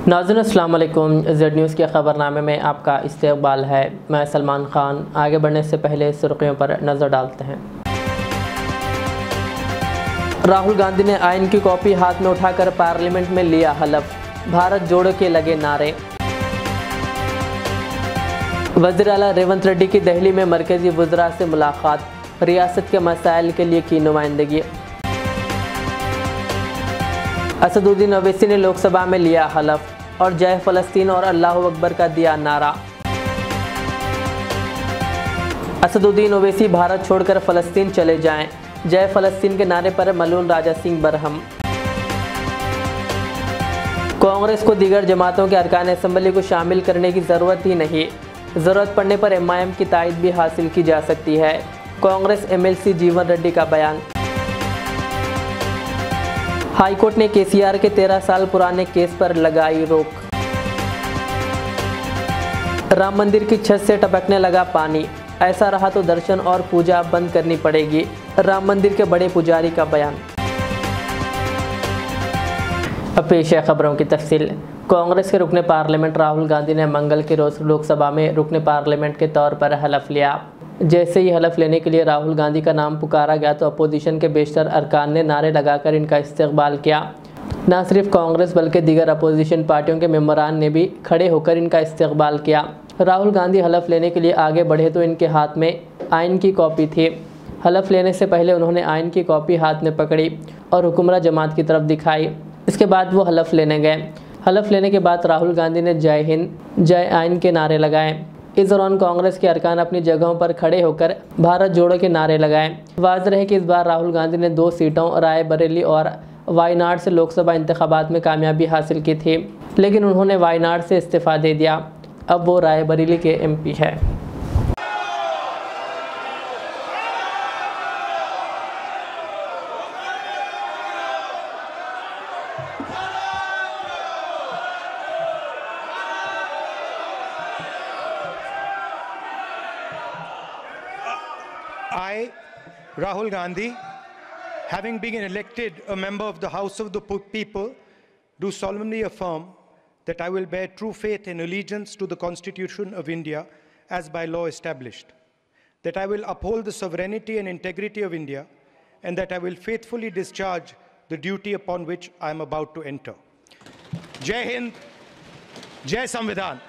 नाज़रीन अस्सलाम वालेकुम। ज़ेड न्यूज़ के ख़बरनामे में आपका इस्तकबाल है। मैं सलमान ख़ान। आगे बढ़ने से पहले सुर्खियों पर नज़र डालते हैं। राहुल गांधी ने आइन की कॉपी हाथ में उठाकर पार्लियामेंट में लिया हलफ। भारत जोड़ो के लगे नारे। वज़ीर आला रेवंत रेड्डी की दिल्ली में मरकज़ी वज़रा से मुलाकात। रियासत के मसाइल के लिए की नुमाइंदगी। असदुद्दीन ओवैसी ने लोकसभा में लिया हलफ और जय फ़लस्तीन और अल्लाह अकबर का दिया नारा। असदुद्दीन ओवैसी भारत छोड़कर फ़लस्तीन चले जाएं, जय फ़लस्तीन के नारे पर मलून राजा सिंह बरहम। कांग्रेस को दीगर जमातों के अरकान असम्बली को शामिल करने की ज़रूरत ही नहीं, ज़रूरत पड़ने पर एमआईएम की तायद भी हासिल की जा सकती है। कांग्रेस एमएलसी जीवन रेड्डी का बयान। हाईकोर्ट ने केसीआर के 13 साल पुराने केस पर लगाई रोक। राम मंदिर की छत से टपकने लगा पानी, ऐसा रहा तो दर्शन और पूजा बंद करनी पड़ेगी। राम मंदिर के बड़े पुजारी का बयान। अब पेश है खबरों की तफसील। कांग्रेस के रुकने पार्लियामेंट राहुल गांधी ने मंगल के रोज लोकसभा में रुकने पार्लियामेंट के तौर पर हलफ लिया। जैसे ही हलफ लेने के लिए राहुल गांधी का नाम पुकारा गया तो अपोजिशन के बेशतर अरकान ने नारे लगाकर इनका इस्तकबाल किया। न सिर्फ कांग्रेस बल्कि दीगर अपोजिशन पार्टियों के मेंबरान ने भी खड़े होकर इनका इस्तकबाल किया। राहुल गांधी हलफ लेने के लिए आगे बढ़े तो इनके हाथ में आइन की कॉपी थी। हलफ लेने से पहले उन्होंने आइन की कॉपी हाथ में पकड़ी और हुक्मरान जमात की तरफ दिखाई। इसके बाद वो हलफ लेने गए। हलफ लेने के बाद राहुल गांधी ने जय हिंद, जय आइन के नारे लगाए। इस दौरान कांग्रेस के अरकान अपनी जगहों पर खड़े होकर भारत जोड़ो के नारे लगाए। वाज़ेह है कि इस बार राहुल गांधी ने 2 सीटों रायबरेली और वायनाड से लोकसभा इंतखाबात में कामयाबी हासिल की थी, लेकिन उन्होंने वायनाड से इस्तीफ़ा दे दिया। अब वो रायबरेली के एमपी है। I, Rahul Gandhi, having been elected a member of the House of the People, do solemnly affirm that I will bear true faith and allegiance to the Constitution of India as by law established, that I will uphold the sovereignty and integrity of India, and that I will faithfully discharge the duty upon which I am about to enter. Jai Hind, Jai Samvidhan.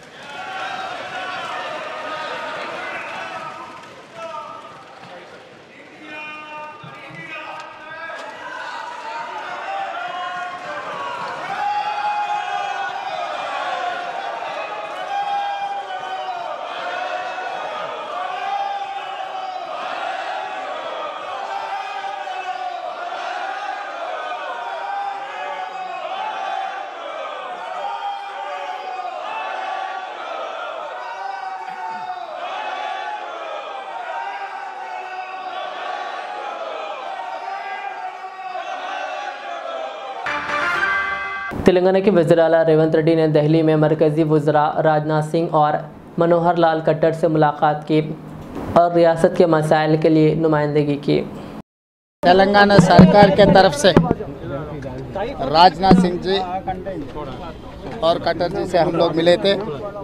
Telangana के वज़ीर आला रेवंत रेड्डी ने दिल्ली में मरकज़ी वज़रा राजनाथ सिंह और मनोहर लाल खट्टर से मुलाकात की और रियासत के मसाइल के लिए नुमाइंदगी की। तेलंगाना सरकार के तरफ से राजनाथ सिंह जी और खट्टर जी से हम लोग मिले थे।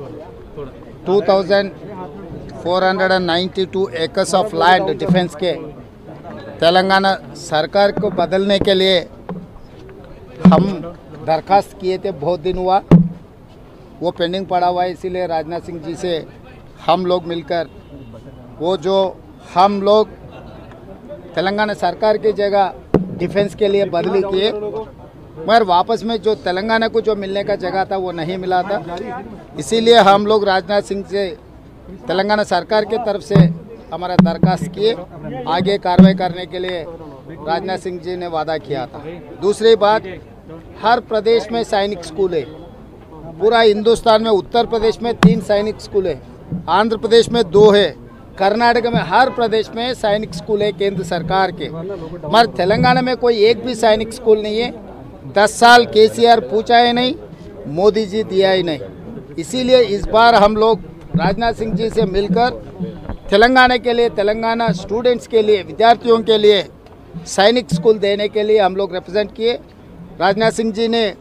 2492 एकर्स ऑफ लैंड डिफेंस के तेलंगाना सरकार को बदलने के लिए हम दरखास्त किए थे। बहुत दिन हुआ, वो पेंडिंग पड़ा हुआ है, इसीलिए राजनाथ सिंह जी से हम लोग मिलकर वो जो हम लोग तेलंगाना सरकार की जगह डिफेंस के लिए बदली किए, मगर वापस में जो तेलंगाना को जो मिलने का जगह था वो नहीं मिला था। इसीलिए हम लोग राजनाथ सिंह से तेलंगाना सरकार के तरफ से हमारा दरखास्त किए, आगे कार्रवाई करने के लिए राजनाथ सिंह जी ने वादा किया था। दूसरी बात, हर प्रदेश में सैनिक स्कूल है। पूरा हिंदुस्तान में उत्तर प्रदेश में 3 सैनिक स्कूल है, आंध्र प्रदेश में 2 है, कर्नाटक में हर प्रदेश में सैनिक स्कूल है केंद्र सरकार के, मगर तेलंगाना में कोई एक भी सैनिक स्कूल नहीं है। 10 साल केसीआर पूछा है नहीं, मोदी जी दिया ही नहीं। इसीलिए इस बार हम लोग राजनाथ सिंह जी से मिलकर तेलंगाना के लिए, तेलंगाना स्टूडेंट्स के लिए, विद्यार्थियों के लिए सैनिक स्कूल देने के लिए हम लोग रिप्रेजेंट किए। राजनाथ सिंह जी ने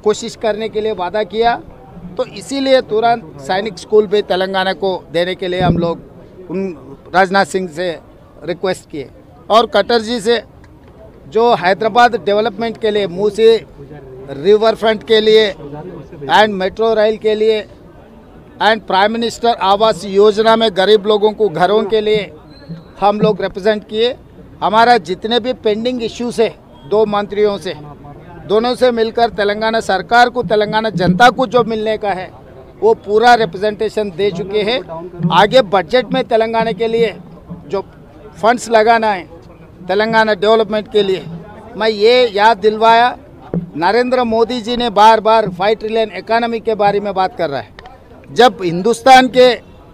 कोशिश करने के लिए वादा किया, तो इसीलिए तुरंत सैनिक स्कूल भी तेलंगाना को देने के लिए हम लोग उन राजनाथ सिंह से रिक्वेस्ट किए। और कटर जी से जो हैदराबाद डेवलपमेंट के लिए, मूसी रिवर फ्रंट के लिए एंड मेट्रो रेल के लिए and prime minister Awas Yojana में गरीब लोगों को घरों के लिए हम लोग रिप्रेजेंट किए। हमारा जितने भी पेंडिंग इश्यूज है 2 मंत्रियों से, दोनों से मिलकर तेलंगाना सरकार को, तेलंगाना जनता को जो मिलने का है वो पूरा रिप्रेजेंटेशन दे चुके हैं। आगे बजट में तेलंगाना के लिए जो फंड्स लगाना है तेलंगाना डेवलपमेंट के लिए, मैं ये याद दिलवाया। नरेंद्र मोदी जी ने बार बार 5 ट्रिलियन इकोनॉमी के बारे में बात कर रहा है। जब हिंदुस्तान के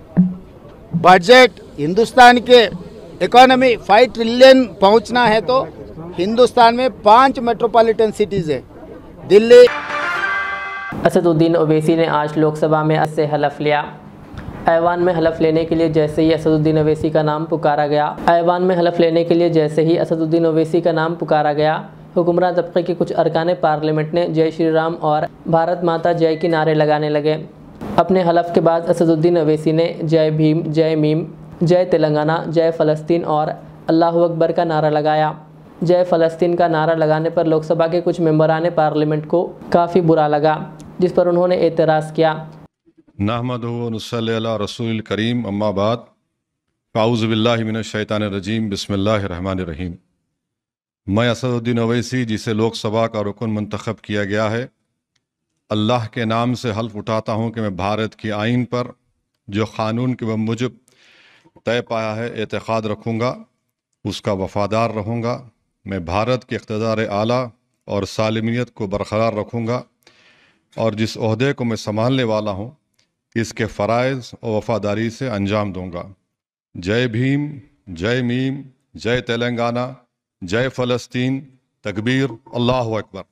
बजट, हिंदुस्तान के इकोनॉमी 5 ट्रिलियन पहुंचना है तो हिंदुस्तान में 5 मेट्रोपॉलिटन सिटीज़ है। दिल्ली। असदुद्दीन ओवैसी ने आज लोकसभा में से हलफ लिया। ऐवान में हलफ लेने के लिए जैसे ही असदुद्दीन ओवैसी का नाम पुकारा गया, ऐवान में हलफ लेने के लिए जैसे ही असदुद्दीन ओवैसी का नाम पुकारा गया, हुक्मरान तबके के कुछ अरकान पार्लियामेंट ने जय श्री राम और भारत माता जय के नारे लगाने लगे। अपने हलफ के बाद असदुद्दीन ओवैसी ने जय भीम, जय मीम, जय तेलंगाना, जय फ़लस्तीन और अल्लाहु अकबर का नारा लगाया। जय फ़लस्तीन का नारा लगाने पर लोकसभा के कुछ मेंबरान पार्लियामेंट को काफ़ी बुरा लगा, जिस पर उन्होंने एतराज़ किया। नहमदुहु व नुसल्ली अला रसूलिल करीम, अम्मा बाद, फ़ाऊज़ु बिल्लाहि मिनश शैतानिर रजीम, बिस्मिल्लाहिर रहमानिर रहीम। मैं असदुद्दीन ओवैसी, जिसे लोकसभा का रुकन मुंतखब किया गया है, अल्लाह के नाम से हल्फ उठाता हूँ कि मैं भारत की आइन पर जो क़ानून के मुजब तय पाया है एतक़ाद रखूँगा, उसका वफ़ादार रहूँगा। मैं भारत के इक़्तिदार आला और सालिमियत को बरकरार रखूँगा और जिस ओहदे को मैं संभालने वाला हूँ इसके फ़राइज़ और वफ़ादारी से अंजाम दूँगा। जय भीम, जय मीम, जय तेलंगाना, जय फ़लस्तीन, तकबीर, अल्लाहु अकबर।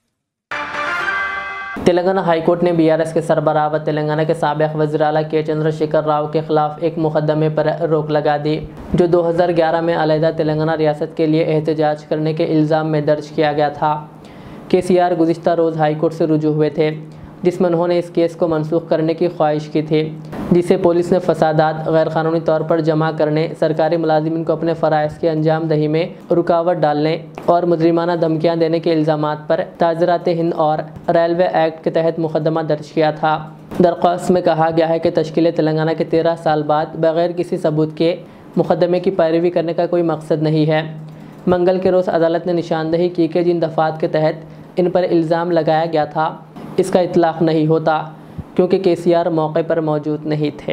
तेलंगाना हाईकोर्ट ने बीआरएस के सरबराह व तेलंगाना के साबिक़ वज़ीर आला के चंद्रशेखर राव के खिलाफ एक मुकदमे पर रोक लगा दी, जो 2011 में अलहदा तेलंगाना रियासत के लिए एहतजाज करने के इल्ज़ाम में दर्ज किया गया था। केसीआर गुज़िश्ता रोज़ हाईकोर्ट से रुजू हुए थे, जिसमें उन्होंने इस केस को मनसूख करने की ख्वाहिश की थी, जिसे पुलिस ने फसादात, गैरकानूनी तौर पर जमा करने, सरकारी मुलाजिमीन को अपने फ़राइज़ की अंजाम दही में रुकावट डालने और मुजरिमाना धमकियाँ देने के इल्ज़ामात पर ताज़रात हिंद और रेलवे एक्ट के तहत मुकदमा दर्ज किया था। दरख्वास्त में कहा गया है कि तश्कील तेलंगाना के 13 साल बाद बग़ैर किसी सबूत के मुकदमे की पैरवी करने का कोई मकसद नहीं है। मंगल के रोज़ अदालत ने निशानदही की कि जिन दफ़ात के तहत इन पर इल्ज़ाम लगाया गया था इसका इतलाक़ नहीं होता, क्योंकि केसीआर मौके पर मौजूद नहीं थे।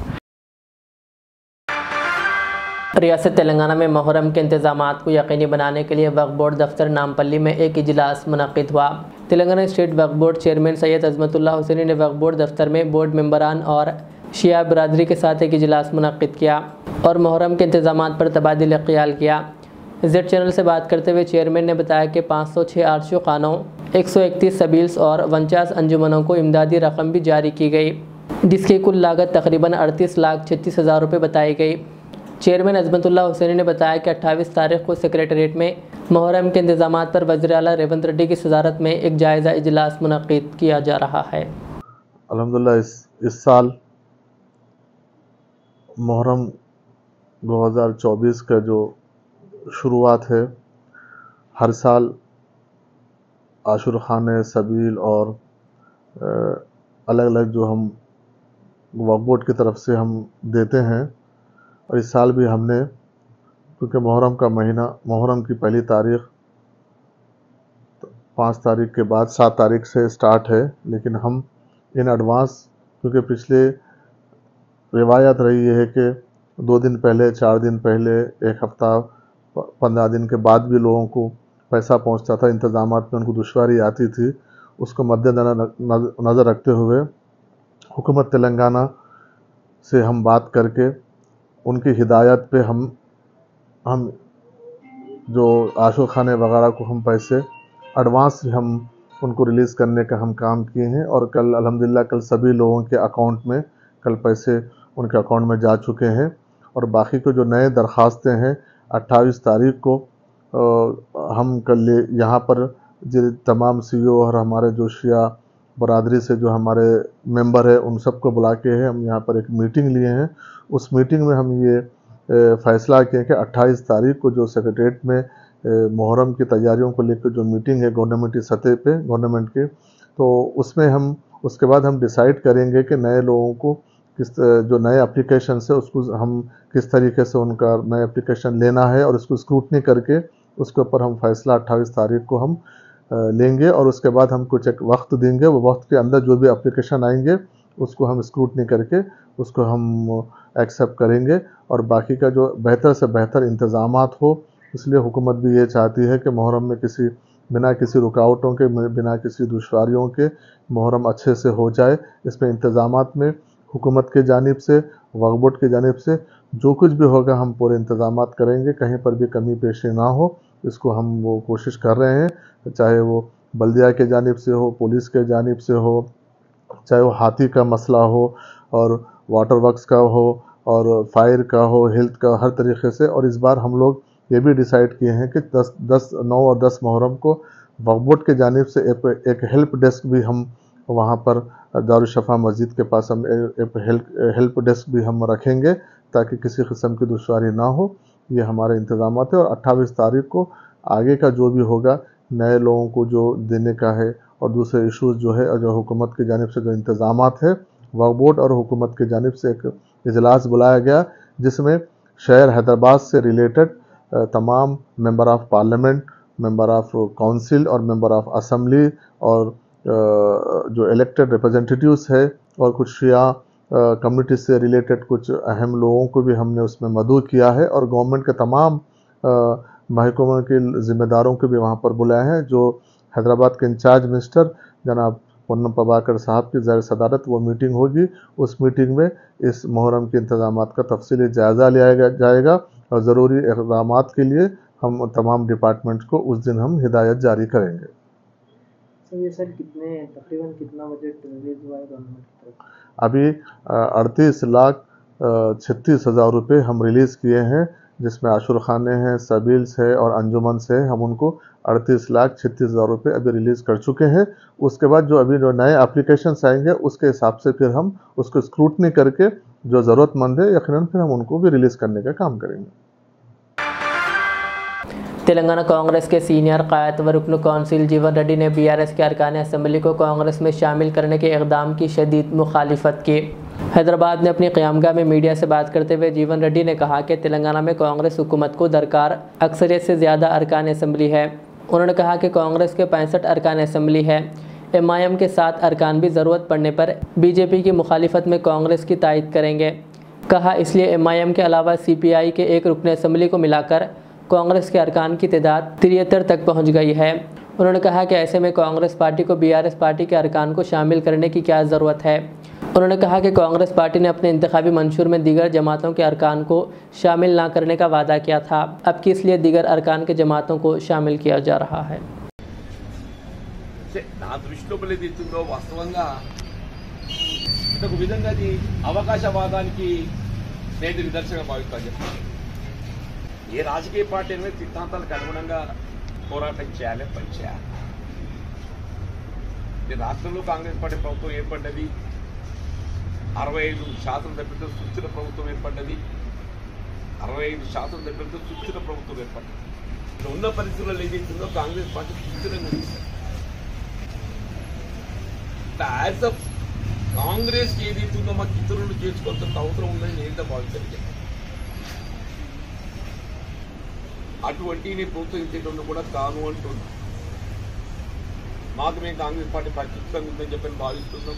रियासत तेलंगाना में मुहर्रम के इंतज़ामात को यकीनी बनाने के लिए वक्फ बोर्ड दफ्तर नामपल्ली में एक इजलास मुनक़्क़िद हुआ। तेलंगाना स्टेट वक्फ बोर्ड चेयरमैन सैयद अज़मतुल्लाह हुसैनी ने वक्फ बोर्ड दफ्तर में बोर्ड मेंबरान और शिया बरादरी के साथ एक इजलास मुनक़्क़िद किया और मुहर्रम के इंतज़ामात पर तबादिल ख्याल किया। जेड चैनल से बात करते हुए चेयरमैन ने बताया कि 506 आरशू खानों, 131 सबील्स और 49 अंजुमनों को इमदादी रकम भी जारी की गई, जिसकी कुल लागत तकरीबन 38,36,000 रुपये बताई गई। चेयरमैन अज़मतुल्लाह हुसैनी ने बताया कि 28 तारीख को सेक्रेटरीट में मुहर्रम के इंतज़ामात पर वज़ीर आला रेवंत रेड्डी की सदारत में एक जायज़ा इजलास मुनक़्क़िद किया जा रहा है। अल्हम्दुलिल्लाह इस साल मुहर्रम 2024 का जो शुरुआत है, हर साल आशुर खाने, सबील और अलग अलग जो हम वक्फ बोर्ड की तरफ से हम देते हैं, और इस साल भी हमने, क्योंकि मुहर्रम का महीना, मुहर्रम की पहली तारीख 5 तारीख के बाद 7 तारीख से स्टार्ट है, लेकिन हम इन एडवांस, क्योंकि पिछले रिवायत रही है कि 2 दिन पहले, 4 दिन पहले, 1 हफ्ता, 15 दिन के बाद भी लोगों को पैसा पहुंचता था, इंतज़ामात में उनको दुश्वारी आती थी, उसको मद्देनज़र रखते हुए हुकूमत तेलंगाना से हम बात करके उनकी हिदायत पे हम जो आशुर खाने वगैरह को हम पैसे एडवांस हम उनको रिलीज़ करने का हम काम किए हैं। और कल अल्हम्दुलिल्लाह कल सभी लोगों के अकाउंट में कल पैसे उनके अकाउंट में जा चुके हैं, और बाकी को जो नए दरख्वास्तें हैं 28 तारीख को हम कल यहाँ पर तमाम CEO और हमारे जो शिया बरादरी से जो हमारे मेंबर है उन सबको बुला के है हम यहाँ पर एक मीटिंग लिए हैं। उस मीटिंग में हम ये फैसला किया कि 28 तारीख को जो सेक्रेटरीट में मुहर्रम की तैयारियों को लेकर जो मीटिंग है गवर्नमेंट की सतह पे गवर्नमेंट के, तो उसमें हम उसके बाद हम डिसाइड करेंगे कि नए लोगों को जो नए एप्लीकेशन है उसको हम किस तरीके से उनका नया एप्लीकेशन लेना है और उसको स्क्रूटनी करके उसके ऊपर हम फैसला 28 तारीख को हम लेंगे। और उसके बाद हम कुछ एक वक्त देंगे, वो वक्त के अंदर जो भी एप्लीकेशन आएंगे उसको हम स्क्रूटनी करके उसको हम एक्सेप्ट करेंगे और बाकी का जो बेहतर से बेहतर इंतज़ामात हो। इसलिए हुकूमत भी ये चाहती है कि मुहर्रम में बिना किसी रुकावटों के, बिना किसी दुश्वारियों के मुहर्रम अच्छे से हो जाए। इसमें इंतज़ामात में हुकूमत के जानिब से, वक्फ बोर्ड की जानिब से जो कुछ भी होगा हम पूरे इंतज़ामात करेंगे, कहीं पर भी कमी पेशी ना हो, इसको हम वो कोशिश कर रहे हैं। चाहे वो बल्दिया के जानिब से हो, पुलिस के जानिब से हो, चाहे वो हाथी का मसला हो और वाटर वर्क्स का हो और फायर का हो, हेल्थ का, हर तरीके से। और इस बार हम लोग ये भी डिसाइड किए हैं कि 9 और 10 मुहर्रम को वक्फ बोर्ड के जानिब से एक हेल्प डेस्क भी हम वहाँ पर दारुशफ़ा मस्जिद के पास हम एक हेल्प डेस्क भी हम रखेंगे ताकि किसी किस्म की दुश्वारी ना हो। ये हमारे इंतज़ामात है। और 28 तारीख को आगे का जो भी होगा, नए लोगों को जो देने का है और दूसरे इश्यूज़ जो है, जो हुकूमत की जानिब से जो इंतज़ामात है, वक्फ बोर्ड और हुकूमत की जानिब से एक इजलास बुलाया गया जिसमें शहर हैदराबाद से रिलेटेड तमाम member of parliament, member of council और मेंबर ऑफ़ असम्बली और जो इलेक्टेड रिप्रेजेंटेटिव्स है और कुछ शिया कम्युनिटी से रिलेटेड कुछ अहम लोगों को भी हमने उसमें मदऊ किया है और गवर्नमेंट के तमाम महकमों के ज़िम्मेदारों को भी वहाँ पर बुलाए हैं। जो हैदराबाद के इंचार्ज मिनिस्टर जनाब पोन्नम प्रभाकर साहब की ज़ाहिर सदारत वो मीटिंग होगी। उस मीटिंग में इस मुहर्रम के इंतज़ामात का तफसीली जायज़ा लिया जाएगा और ज़रूरी इक़दामात के लिए हम तमाम डिपार्टमेंट्स को उस दिन हम हिदायत जारी करेंगे। ये सर तकरीबन कितना बजट रिलीज हुआ है गवर्नमेंट की तरफ? अभी 38,36,000 रुपये हम रिलीज़ किए हैं, जिसमें आशुर खाने हैं, सबील्स है और अंजुमन से हम उनको 38,36,000 रुपये अभी रिलीज़ कर चुके हैं। उसके बाद जो नए एप्लीकेशंस आएंगे उसके हिसाब से फिर हम उसको स्क्रूटनी करके जो ज़रूरतमंद है यकीनन फिर हम उनको भी रिलीज़ करने का काम करेंगे। तेलंगाना कांग्रेस के सीनियर कायद व रुकन कौंसिल जीवन रेड्डी ने BRS के अरकान असम्बली को कांग्रेस में शामिल करने के इक़दाम की शदीद मुखालिफत की। हैदराबाद में अपनी क़यामगाह में मीडिया से बात करते हुए जीवन रेड्डी ने कहा कि तेलंगाना में कांग्रेस हुकूमत को दरकार अक्सरियत से ज़्यादा अरकान असम्बली है। उन्होंने कहा कि कांग्रेस के 65 अरकान असम्बली है। MIM के 7 अरकान भी ज़रूरत पड़ने पर BJP की मुखालिफत में कांग्रेस की तायद करेंगे। कहा इसलिए MIM के अलावा CPI के एक रुकन असम्बली को मिलाकर कांग्रेस के अरकान की तादाद 73 तक पहुंच गई है। उन्होंने कहा कि ऐसे में कांग्रेस पार्टी को BRS पार्टी के अरकान को शामिल करने की क्या ज़रूरत है। उन्होंने कहा कि कांग्रेस पार्टी ने अपने इंतखाबी मंशूर में दीगर जमातों के अरकान को शामिल ना करने का वादा किया था, अब कि इसलिए दीगर अरकान के जमातों को शामिल किया जा रहा है। ఏ రాజకీయ పార్టీ అనేది సిద్ధాంతాలకు అనుగుణంగా పోరాటం చేయాలి, పనిచేయాలి. ఈ రాష్ట్రంలో కాంగ్రెస్ పార్టీ ప్రభుత్వం ఏర్పడ్డది, 65% సభ్యులతో సుస్థిర ప్రభుత్వం ఏర్పడ్డది, 65% సభ్యులతో సుస్థిర ప్రభుత్వం ఏర్పడ్డది. ఉన్న పరిస్థితుల్లో ఏదైతుందో కాంగ్రెస్ పార్టీ సుస్థిరంగా ఉంది. యాజ్ ఆఫ్ కాంగ్రెస్కి ఏదైతుందో మాకు ఇతరులు చేసుకోవాల్సిన అవసరం ఉందని నేనైతే భావించలేదు. అటువంటి ప్రోత్సహించేటప్పుడు కూడా కాను అంటున్నాం. మాకు మేము కాంగ్రెస్ పార్టీ పరిస్థితులు ఉందని చెప్పని భావిస్తున్నాం.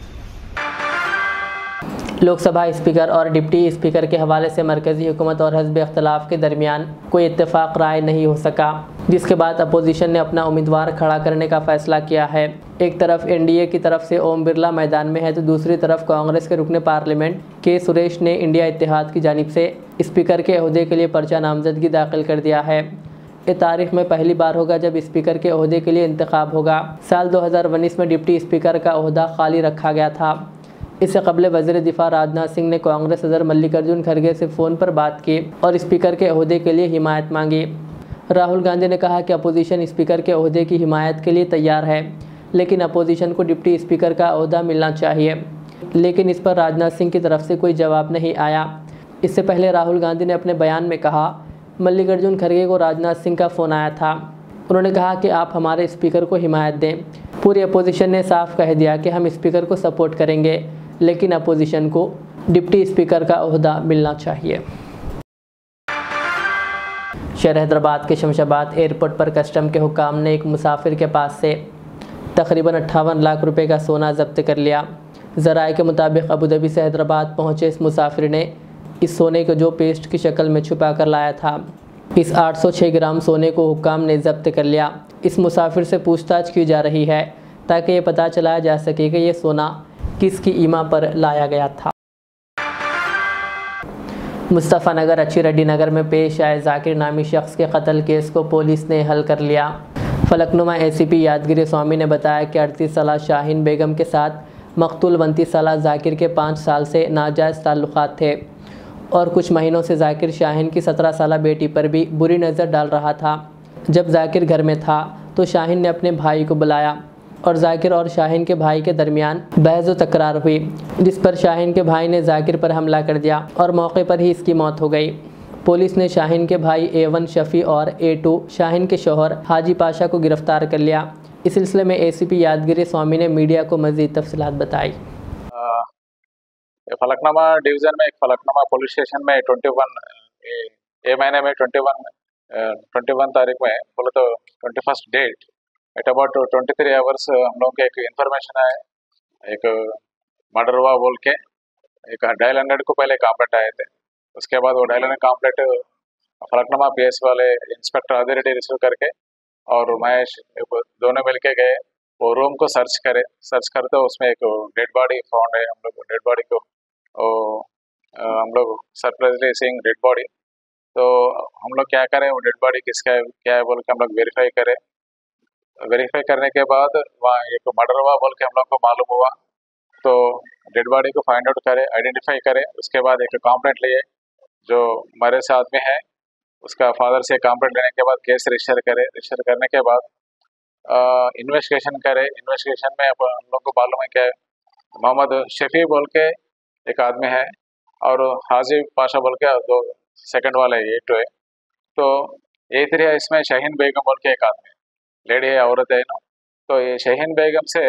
लोकसभा स्पीकर और डिप्टी स्पीकर के हवाले से मरकज़ी हुकूमत और हिज़्ब इख्तिलाफ के दरमियान कोई इत्तेफाक राय नहीं हो सका, जिसके बाद अपोजिशन ने अपना उम्मीदवार खड़ा करने का फ़ैसला किया है। एक तरफ NDA की तरफ से ओम बिरला मैदान में है तो दूसरी तरफ कांग्रेस के रुकन पार्लियामेंट के सुरेश ने इंडिया इत्तेहाद की जानिब से स्पीकर के अहदे के लिए पर्चा नामजदगी दाखिल कर दिया है। ये तारीख में पहली बार होगा जब स्पीकर के अहदे के लिए इंतखाब होगा। साल 2019 में डिप्टी स्पीकर का अहदा खाली रखा गया था। इससे कबल वज़ीर दिफा राजनाथ सिंह ने कांग्रेस सदर मल्लिकार्जुन खड़गे से फ़ोन पर बात की और स्पीकर के अहदे के लिए हिमायत मांगी। राहुल गांधी ने कहा कि अपोजिशन स्पीकर के ओहदे की हिमायत के लिए तैयार है, लेकिन अपोजिशन को डिप्टी स्पीकर का ओहदा मिलना चाहिए, लेकिन इस पर राजनाथ सिंह की तरफ से कोई जवाब नहीं आया। इससे पहले राहुल गांधी ने अपने बयान में कहा, मल्लिकार्जुन खड़गे को राजनाथ सिंह का फ़ोन आया था। उन्होंने कहा कि आप हमारे स्पीकर को हिमायत दें। पूरी अपोजिशन ने साफ कह दिया कि हम स्पीकर को सपोर्ट करेंगे, लेकिन अपोजिशन को डिप्टी स्पीकर का ओहदा मिलना चाहिए। शहर हैदराबाद के शमशाबाद एयरपोर्ट पर कस्टम के हुकाम ने एक मुसाफिर के पास से तकरीबन 58 लाख रुपए का सोना जब्त कर लिया। ज़राए के मुताबिक अबूधाबी से हैदराबाद पहुंचे इस मुसाफिर ने इस सोने को जो पेस्ट की शक्ल में छुपा कर लाया था, इस 806 ग्राम सोने को हुकाम ने जब्त कर लिया। इस मुसाफिर से पूछताछ की जा रही है ताकि ये पता चलाया जा सके कि ये सोना किसकी ईमा पर लाया गया था। मुस्तफ़ा नगर अच्छी रेड्डी नगर में पेश आए जाकिर नामी शख्स के कत्ल केस को पुलिस ने हल कर लिया। फलकनुमा एसीपी यादगिरी स्वामी ने बताया कि 38 साल शाहीन बेगम के साथ मकतूल 29 साल जाकिर के 5 साल से नाजायज़ ताल्लुकात थे और कुछ महीनों से जाकिर शाहीन की 17 साल बेटी पर भी बुरी नज़र डाल रहा था। जब जाकिर घर में था तो शाहीन ने अपने भाई को बुलाया और जाकिर और शाहीन के भाई के दरमियान बहस व तकरार हुई, जिस पर शाहीन के भाई ने जाकिर पर हमला कर दिया और मौके पर ही इसकी मौत हो गई। पुलिस ने शाहीन के भाई A1 शफ़ी और A2 शाहीन के शौहर हाजी पाशा को गिरफ्तार कर लिया। इस सिलसिले में एसीपी यादगिरी स्वामी ने मीडिया को मज़ीद तफसीलात बताई। फलकनुमा डिवीज़न में एक फलकनुमा पुलिस स्टेशन में 21 महीने में 21 तारीख में बोले तो 21 डेट एट अबाउट 23 आवर्स हम लोग के एक इन्फॉर्मेशन है, एक मर्डर हुआ बोल के एक डायल 100 को पहले कंप्लेंट आए थे। उसके बाद वो डायल 100 कंप्लेंट फलकनुमा PS वाले इंस्पेक्टर आदिरेड्डी रिसीव करके और महेश दोनों मिल के गए, वो रूम को सर्च करते उसमें एक डेड बॉडी फाउंड है। हम लोग डेड बॉडी को हम लोग सरप्राइजली सीइंग डेड बॉडी, तो हम लोग क्या करें, वो डेड बॉडी किसका है क्या है बोल के हम लोग वेरीफाई करें। वेरीफाई करने के बाद वहाँ एक मर्डर हुआ बोल के हम लोग को मालूम हुआ, तो डेड बॉडी को फाइंड आउट करें, आइडेंटिफाई करें। उसके बाद एक कंप्लेंट लिए जो मरे से आदमी है, उसका फादर से कंप्लेंट लेने के बाद केस रजिस्टर करें। रजिस्टर करने के बाद इन्वेस्टिगेशन करें। इन्वेस्टिगेशन में अब हम लोग को मालूम है कि मोहम्मद शफी बोल के एक आदमी है और हाजी पाशा बोल के दो सेकंड वाले A2 है। तो A3 है, इसमें शाहीन बेगम बोल के एक आदमी है, लेडी है, औरत है ना। तो ये शाहीन बेगम से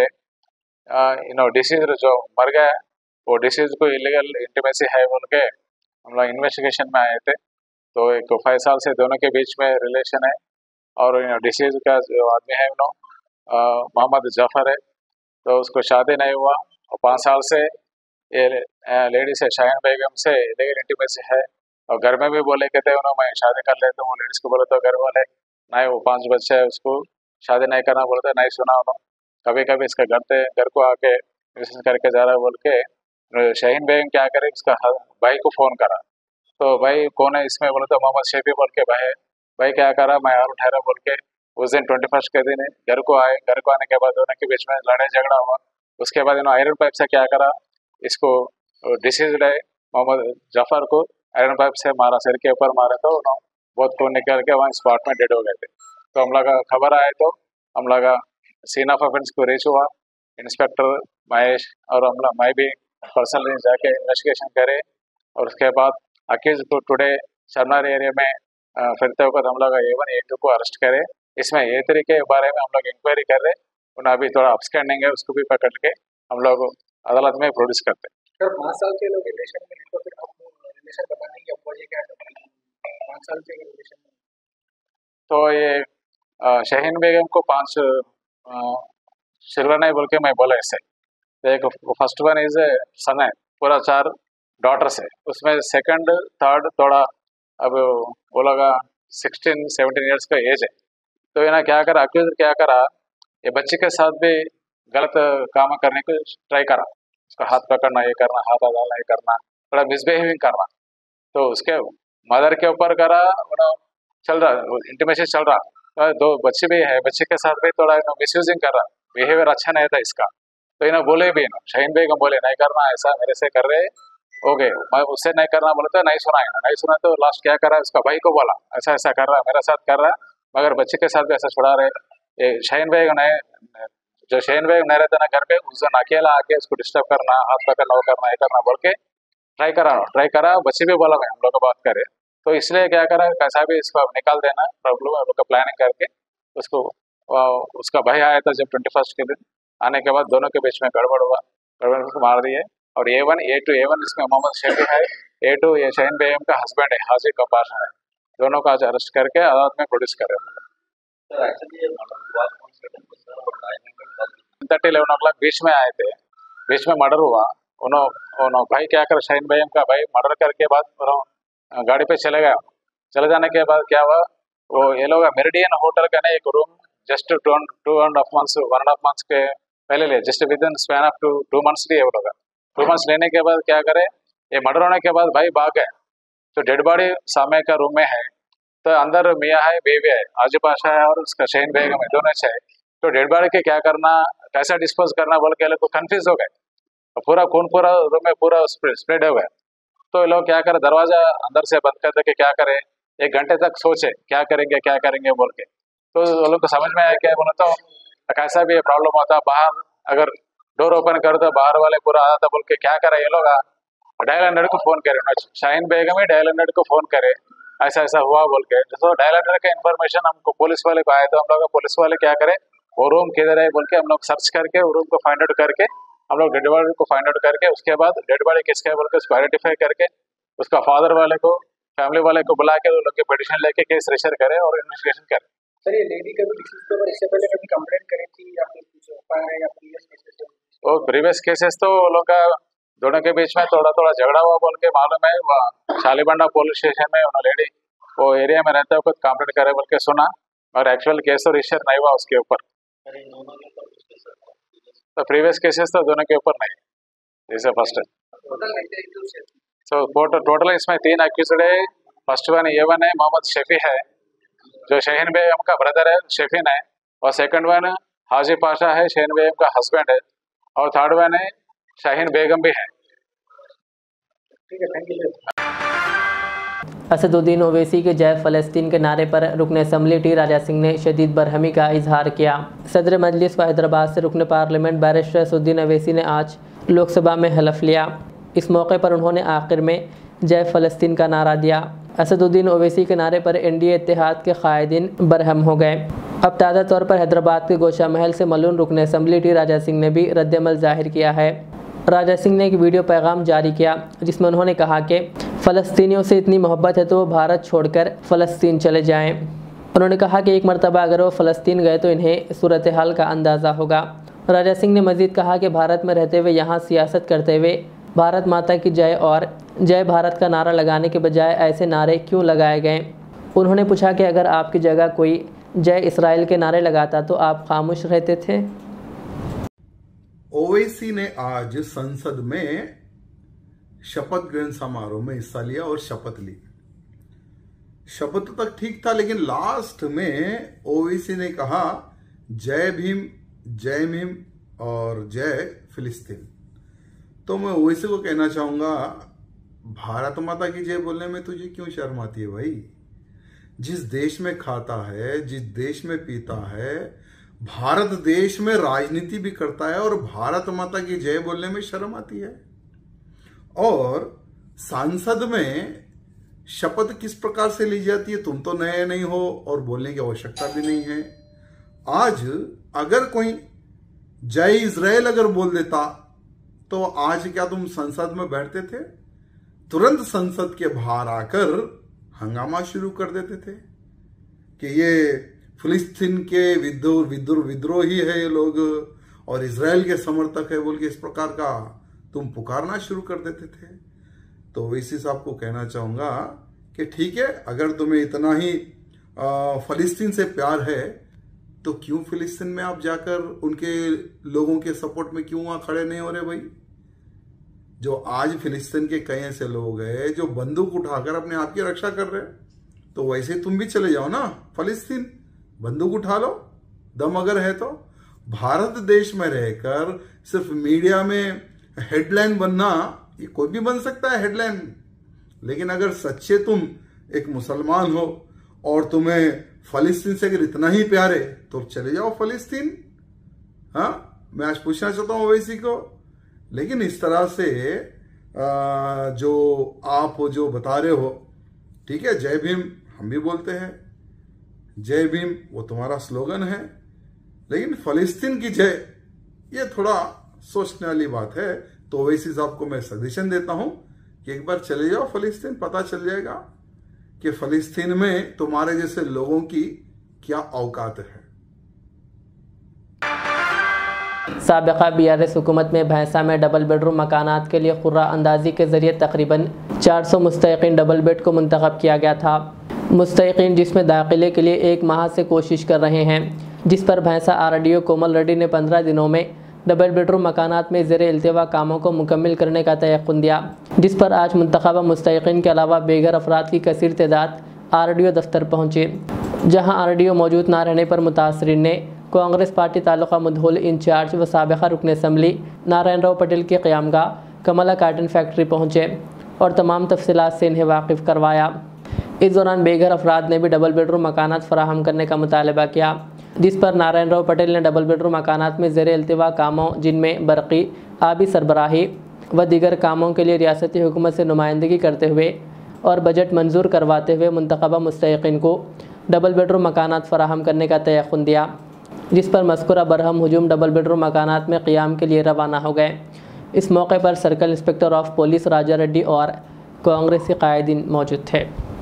डिसीज जो मर गया वो डिसीज को इलीगल इंटीमेसी है बोल के हम लोग इन्वेस्टिगेशन में आए थे। तो एक 5 साल से दोनों के बीच में रिलेशन है और डिसीज का जो आदमी है मोहम्मद जफ़र है, तो उसको शादी नहीं हुआ और 5 साल से ये लेडी से शाहीन बेगम से इलीगल इंटीमेसी है और घर में भी बोले कहते हैं मैं शादी कर लेता हूँ। लेडीज़ को बोले तो घर वाले नहीं, वो 5 बच्चे है, उसको शादी नहीं करना बोलते, नहीं सुना उन्होंने। कभी कभी इसका घर को आके विजिट करके जा रहा है बोल के शाहीन बेगम क्या करे, उसका भाई को फ़ोन करा। तो भाई कौन है इसमें बोले तो मोहम्मद शफी बोल के भाई क्या करा, मैं और ठहरा बोल के उस दिन 21 के दिन घर को आए। घर को आने के बाद दोनों के बीच में लड़ाई झगड़ा हुआ। उसके बाद आयरन पाइप से क्या करा, इसको डिसीज है मोहम्मद जफ़र को आयरन पाइप से मारा, सिर के ऊपर मारा, तो बहुत खून निकल के वहाँ स्पॉट में डेड हो गए थे। तो हम लोग खबर आए तो हम लोग सीन ऑफ ऑफेंस को रीच हुआ। इंस्पेक्टर महेश और मैं भी पर्सनली जाके इन्वेस्टिगेशन करे और उसके बाद अक्यूज को टुडे सरनार एरिया में फिरते वक्त हम लोग A1 A2 को अरेस्ट करे। इसमें A3 के बारे में हम लोग इंक्वायरी कर रहे, उन्हें अभी थोड़ा अपस्टैंडिंग है, उसको भी पकड़ के हम लोग अदालत में प्रोड्यूस करते हैं। सर 5 साल के लोग रिलेशन में हैं, तो फिर आपको रिलेशन बताने की वजह क्या है? 5 साल के रिलेशन में तो ये शाहीन बेगम को 5 सिल्वर नहीं बोल के मैं बोला इससे। तो एक फर्स्ट वन इज सन है, पूरा 4 डॉटर्स है, उसमें सेकंड थर्ड थोड़ा अब वो लगा 16-17 ईयर्स का एज है। तो ये ना क्या करा, अक्यूज क्या करा, ये बच्चे के साथ भी गलत काम करने को ट्राई करा, उसका हाथ पकड़ना, ये करना, हाथ डालना, ये करना, थोड़ा मिसबिहेविंग करना। तो उसके मदर के ऊपर करा, चल रहा इंटीमेसी चल रहा, तो 2 बच्चे भी है, बच्चे के साथ भी थोड़ा मिसयूजिंग कर रहा, बिहेवियर अच्छा नहीं था इसका। तो इन्हें बोले भी ना, शाहीन बेगम बोले नहीं करना ऐसा, मेरे से कर रहे ओके मैं उससे नहीं करना बोले तो नहीं सुना है, नहीं सुना तो लास्ट क्या करा, उसका भाई को बोला ऐसा ऐसा कर रहा है, मेरे साथ कर रहा है, मगर बच्चे के साथ भी ऐसा छुड़ा रहे। ये शाहीन बेग ने, जो शाहीन बेग नहीं रहता ना घर पे, उस दिन अकेला आके उसको डिस्टर्ब करना, हाथ पकड़ना, वो करना, ये करना बोल के ट्राई करा, बच्चे भी बोला मैं हम लोग बात करे, तो इसलिए क्या करा, कैसा भी इसको निकाल देना प्रॉब्लम, हम लोग का प्लानिंग करके उसको उसका भाई आया था जब 21 के दिन, आने के बाद दोनों के बीच में गड़बड़ हुआ, गड़बड़ उसको मार दिए। और A1 इसमें मोहम्मद शफी है, A2 ये शाहीन बेगम का हस्बैंड है, हाजी का पार्टनर है, दोनों को आज अरेस्ट करके अदालत में प्रोड्यूस करे। 10-11 बीच में आए थे, बीच में मर्डर हुआ, उन्होंने भाई क्या कर, शाहीन बेगम का भाई मर्डर करके बाद गाड़ी पे चले गया, चले जाने के बाद क्या हुआ, वो ये लोग मेरिडियन होटल का ना एक रूम जस्ट 2.5 months के पहले लिए, just with in span of 2 months लिए वो लोग। 2 months लेने के बाद क्या करे, ये मर्डर होने के बाद भाई भाग गए, तो डेड बॉडी सामने का रूम में है, तो अंदर मियाँ है, बेबी है, आजू पाशा है और उसका शाहीन बेगम है, दोनों से है, तो डेड बॉडी के क्या करना, कैसा डिस्पोज करना बोल के लोग कंफ्यूज हो गए, पूरा खून पूरा रूम में पूरा स्प्रेड हो गया। तो ये लोग क्या करे, दरवाजा अंदर से बंद कर दे के क्या करे, 1 घंटे तक सोचे क्या करेंगे बोल के, तो वो लोग को समझ में आया क्या बोला, तो कैसा भी प्रॉब्लम होता, बाहर अगर डोर ओपन करो तो बाहर वाले पूरा आता था बोल के क्या करे, ये लोग डायल 100 को फोन करे, शाहीन बेगम ही डायल 100 को फोन करे, ऐसा ऐसा हुआ बोल के, तो डायल 100 का इन्फॉर्मेशन हमको पुलिस वाले को आया, तो हम लोग पुलिस वाले क्या करे, वो रूम किधर है बोल के हम लोग सर्च करके वो रूम को फाइंड आउट करके, हम लोग डेड बॉडी को फाइंड आउट करके, उसके बाद डेड बॉडी किसका है बोल के उसको आइडेंटिफाई करके, उसका फादर वाले को, फैमिली वाले को बुला के वो लोग के पिटीशन लेके केस रजिस्टर करे और इन्वेस्टिगेशन करे। सर ये लेडी कभी डिसीज के ऊपर इससे पहले कभी कंप्लेंट करी थी या फिर कुछ हुआ है या प्रीवियस केसेस? और प्रीवियस केसेस तो वो लोग का दोनों के बीच में थोड़ा झगड़ा हुआ बोल के मालूम है, शालीबंडा पुलिस स्टेशन में उन्होंने लेडी वो एरिया में रहता है कुछ कंप्लेंट करे बोल के सुना, और एक्चुअल केस तो रजिस्टर नहीं हुआ उसके ऊपर, तो प्रीवियस केसेस तो दोनों के ऊपर नहीं, जैसे फर्स्ट है। सो टोटल इसमें 3 एक्यूज्ड है, फर्स्ट वन A1 है, मोहम्मद शफी है जो शाहीन बेगम का ब्रदर है, शफीन है, और सेकंड वन हाजी पाशा है, शाहीन बेगम का हस्बैंड है, और थर्ड वन है शाहीन बेगम भी है। ठीक है, थैंक यू। असदुद्दीन ओवैसी के जय फ़लस्तीन के नारे पर रुकन असम्बली टी राजा सिंह ने शदीद बरहमी का इजहार किया। सदर मजलिस व हैदराबाद से रुकन पार्लियामेंट बैरिस्टर असदुद्दीन ओवैसी ने आज लोकसभा में हलफ लिया। इस मौके पर उन्होंने आखिर में जय फ़लस्तीन का नारा दिया। असदुद्दीन ओवैसी के नारे पर NDA इत्तेहाद के कायदीन बरहम हो गए। अब ताज़ा तौर पर हैदराबाद के गोशा महल से मलून रुकन असम्बली टी राजा सिंह ने भी रद्दअमल ज़ाहिर किया है। राजा सिंह ने एक वीडियो पैगाम जारी किया जिसमें उन्होंने कहा कि फ़लस्तीनियों से इतनी मोहब्बत है तो वो भारत छोड़कर फ़लस्तीन चले जाएं। उन्होंने कहा कि एक मरतबा अगर वो फ़लस्तीन गए तो इन्हें सूरत हाल का अंदाज़ा होगा। राजा सिंह ने मज़ीद कहा कि भारत में रहते हुए यहाँ सियासत करते हुए भारत माता की जय और जय भारत का नारा लगाने के बजाय ऐसे नारे क्यों लगाए गए। उन्होंने पूछा कि अगर आपकी जगह कोई जय इसराइल के नारे लगाता तो आप खामोश रहते थे। ओवैसी ने आज संसद में शपथ ग्रहण समारोह में हिस्सा लिया और शपथ ली। शपथ तक ठीक था, लेकिन लास्ट में ओवैसी ने कहा जय भीम और जय फिलिस्तीन। तो मैं ओवैसी को कहना चाहूंगा, भारत माता की जय बोलने में तुझे क्यों शर्म आती है भाई? जिस देश में खाता है, जिस देश में पीता है, भारत देश में राजनीति भी करता है और भारत माता की जय बोलने में शर्म आती है। और सांसद में शपथ किस प्रकार से ली जाती है, तुम तो नए नहीं हो और बोलने की आवश्यकता भी नहीं है। आज अगर कोई जय इजराइल अगर बोल देता तो आज क्या तुम संसद में बैठते थे? तुरंत संसद के बाहर आकर हंगामा शुरू कर देते थे कि ये फिलिस्तीन के विद्रोही है ये लोग और इजराइल के समर्थक है बोल के इस प्रकार का तुम पुकारना शुरू कर देते थे। तो इसी साहब को कहना चाहूंगा कि ठीक है, अगर तुम्हें इतना ही फिलिस्तीन से प्यार है तो क्यों फिलिस्तीन में आप जाकर उनके लोगों के सपोर्ट में क्यों वहां खड़े नहीं हो रहे भाई? जो आज फिलिस्तीन के कई ऐसे लोग हैं जो बंदूक उठाकर अपने आप की रक्षा कर रहे हैं, तो वैसे तुम भी चले जाओ ना फिलिस्तीन, बंदूक उठा लो, दम अगर है तो। भारत देश में रहकर सिर्फ मीडिया में हेडलाइन बनना ये कोई भी बन सकता है हेडलाइन, लेकिन अगर सच्चे तुम एक मुसलमान हो और तुम्हें फलस्तीन से अगर इतना ही प्यार है तो चले जाओ फलस्तीन। हाँ, मैं आज पूछना चाहता हूं ओवैसी को। लेकिन इस तरह से जो आप जो बता रहे हो, ठीक है, जय भीम हम भी बोलते हैं, जय भीम वो तुम्हारा स्लोगन है, लेकिन फलस्तीन की जय ये थोड़ा सोचने वाली बात है। तो ओवैसी साहब को मैं सजेशन देता हूं कि एक बार चले जाओ फलस्तीन, पता चल जाएगा कि फलस्तीन में तुम्हारे जैसे लोगों की क्या औकात है। साबिक़ा BRS हुकूमत में भैंसा में डबल बेडरूम मकानात के लिए खुर्रा अंदाजी के ज़रिए तकरीबन 400 मुस्तहिक़ीन डबल बेड को मुंतखब किया गया था। मुस्तहिक़ीन जिसमें दाखिले के लिए 1 माह से कोशिश कर रहे हैं, जिस पर भैंसा RDO कोमल रेड्डी ने 15 दिनों में डबल बेडरूम मकानात में ज़ेरे इल्तिवा कामों को मुकम्मिल करने का तयक़ुन दिया, जिस पर आज मुंतखबा मुस्तहिक़ीन के अलावा बेघर अफराद की कसीर तादाद RDO दफ्तर पहुँचे, जहाँ RDO मौजूद ना रहने पर मुतासरीन ने कांग्रेस पार्टी तालुका मुधोल इंचार्ज व साबिक़ा रुकन असम्बली नारायण राव पटेल के क़यामगाह कमला काटन फैक्ट्री पहुँचे और तमाम तफसीलात से इन्हें वाकिफ़ करवाया। इस दौरान बेघर अफराद ने भी डबल बेडरूम मकानात फराहम करने का मुतालबा किया, जिस पर नारायण राव पटेल ने डबल बेडरूम मकानात में ज़ेरे इल्तिवा कामों, जिनमें बरक़ी, आबी सरबराही व दीगर कामों के लिए रियासती हुकूमत से नुमाइंदगी करते हुए और बजट मंजूर करवाते हुए मुंतखबा मुस्तहिक़ीन को डबल बेडरूम मकानात फराहम करने का तयक़ुन दिया, जिस पर मज़कूरा बरहम हुजूम डबल बेडरूम मकानात में क़ियाम के लिए रवाना हो गए। इस मौके पर circle inspector of police Raja Reddy और कांग्रेसी कायदीन मौजूद थे।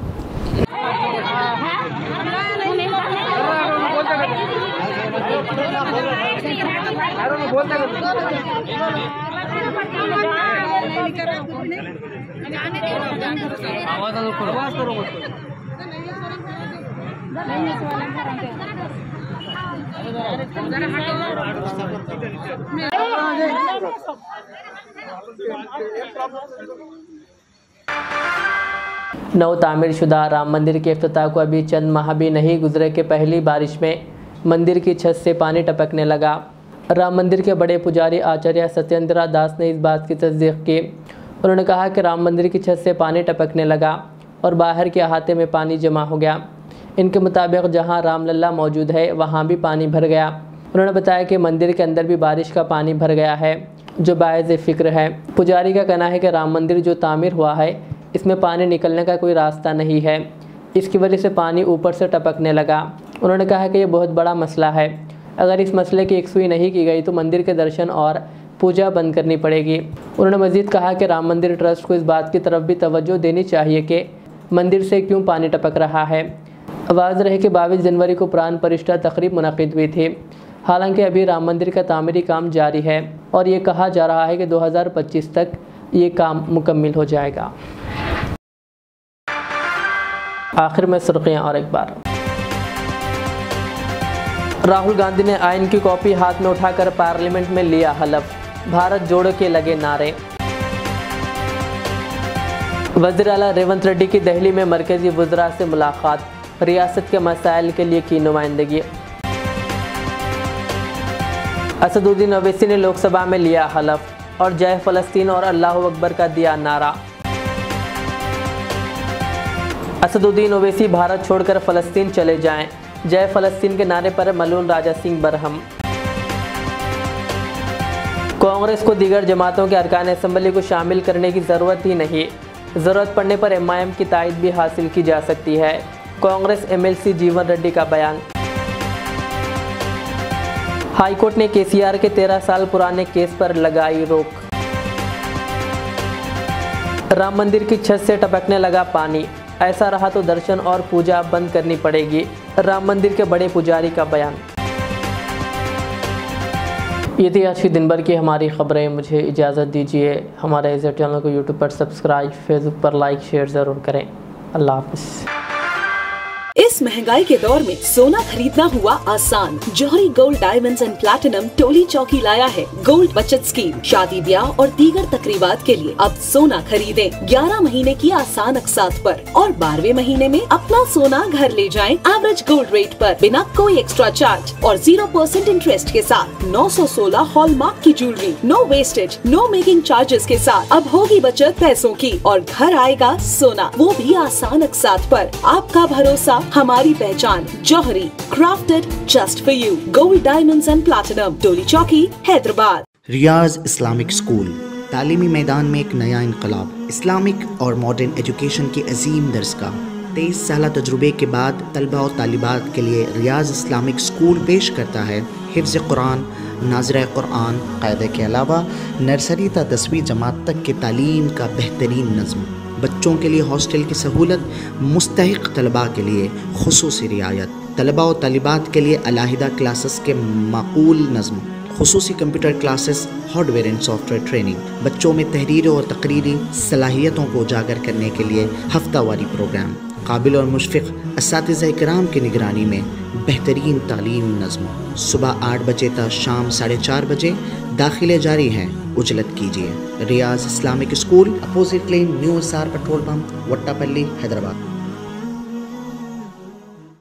नव तामीर शुदा राम मंदिर के इफ्तिताह को अभी चंद माह भी नहीं गुजरे कि पहली बारिश में मंदिर की छत से पानी टपकने लगा। राम मंदिर के बड़े पुजारी आचार्य सत्येंद्र दास ने इस बात की तस्दीक की। उन्होंने कहा कि राम मंदिर की छत से पानी टपकने लगा और बाहर के अहाते में पानी जमा हो गया। इनके मुताबिक जहां रामलला मौजूद है वहां भी पानी भर गया। उन्होंने बताया कि मंदिर के अंदर भी बारिश का पानी भर गया है, जो बायज़ फ़िक्र है। पुजारी का कहना है कि राम मंदिर जो तामीर हुआ है इसमें पानी निकलने का कोई रास्ता नहीं है, इसकी वजह से पानी ऊपर से टपकने लगा। उन्होंने कहा कि ये बहुत बड़ा मसला है, अगर इस मसले की यकसुई नहीं की गई तो मंदिर के दर्शन और पूजा बंद करनी पड़ेगी। उन्होंने मज़ीद कहा कि राम मंदिर ट्रस्ट को इस बात की तरफ भी तवज्जो देनी चाहिए कि मंदिर से क्यों पानी टपक रहा है। आवाज़ रहे कि 22 जनवरी को प्राण प्रतिष्ठा तकरीब मुनक़िद हुई थी। हालांकि अभी राम मंदिर का तामीरी काम जारी है और ये कहा जा रहा है कि 2025 तक ये काम मुकम्मिल हो जाएगा। आखिर में सुर्खियाँ और एक बार। राहुल गांधी ने आइन की कॉपी हाथ में उठाकर पार्लियामेंट में लिया हलफ, भारत जोड़ो के लगे नारे। वज़ीर आला रेवंत रेड्डी की दिल्ली में मरकजी वज़रा से मुलाकात, रियासत के मसाइल के लिए की नुमाइंदगी। असदुद्दीन ओवैसी ने लोकसभा में लिया हलफ और जय फ़लस्तीन और अल्लाहु अकबर का दिया नारा। असदुद्दीन ओवैसी भारत छोड़कर फ़लस्तीन चले जाएं, जय फ़लस्तीन के नारे पर मलून राजा सिंह बरहम। कांग्रेस को दीगर जमातों के अरकान असम्बली को शामिल करने की ज़रूरत ही नहीं, ज़रूरत पड़ने पर MIM की तायद भी हासिल की जा सकती है, कांग्रेस MLC जीवन रेड्डी का बयान। हाईकोर्ट ने KCR के 13 साल पुराने केस पर लगाई रोक। राम मंदिर की छत से टपकने लगा पानी, ऐसा रहा तो दर्शन और पूजा बंद करनी पड़ेगी, राम मंदिर के बड़े पुजारी का बयान। ये थी आज की दिन भर की हमारी खबरें। मुझे इजाज़त दीजिए। हमारे इस चैनल को यूट्यूब पर सब्सक्राइब, फेसबुक पर लाइक शेयर ज़रूर करें। अल्लाह हाफ़िज़। इस महंगाई के दौर में सोना खरीदना हुआ आसान। Johari gold diamonds and platinum Toli Chowki लाया है गोल्ड बचत स्कीम। शादी ब्याह और दीगर तकरीबात के लिए अब सोना खरीदें 11 महीने की आसान अकसात पर और 12वें महीने में अपना सोना घर ले जाएं एवरेज गोल्ड रेट पर बिना कोई एक्स्ट्रा चार्ज और 0% इंटरेस्ट के साथ 916 हॉलमार्क की jewellery, no wastage, no making charges के साथ। अब होगी बचत पैसों की और घर आएगा सोना, वो भी आसान अकसात पर। आपका भरोसा, हमारी पहचान। Johari, crafted just for you. Gold diamonds and platinum, Toli Chowki, Hyderabad. Riyaz Islamic school, तालीमी मैदान में एक नया इनकलाब। इस्लामिक और मॉडर्न एजुकेशन की अजीम दरसगाह। 23 साल तजुर्बे के बाद तलबा और तालिबात के लिए रियाज इस्लामिक स्कूल पेश करता है हिफ्ज़ कुरान, नाज़िरा कुरान, क़ायदे के अलावा नर्सरी ता 10वीं जमात तक की तालीम का बेहतरीन नज़्म। बच्चों के लिए हॉस्टल की सहूलत, मुस्तहिक़ तलबा के लिए खुसूसी रियायत, तलबा और तालिबात के लिए अलहदा क्लासेस के माकूल नज़्म, खुसूसी computer classes, hardware and software training. बच्चों में तहरीरी और तकरीरी सलाहियतों को उजागर करने के लिए हफ्तावारी प्रोग्राम। काबिल और मुशफ़िक़ असातिज़ा इकराम की निगरानी में बेहतरीन तालीम नज़्म। सुबह 8 बजे तक शाम 4:30 बजे दाखिले जारी हैं, उजलत कीजिए। Riyaz Islamic school, opposite lane, new SR petrol pump, Vattepally, Hyderabad.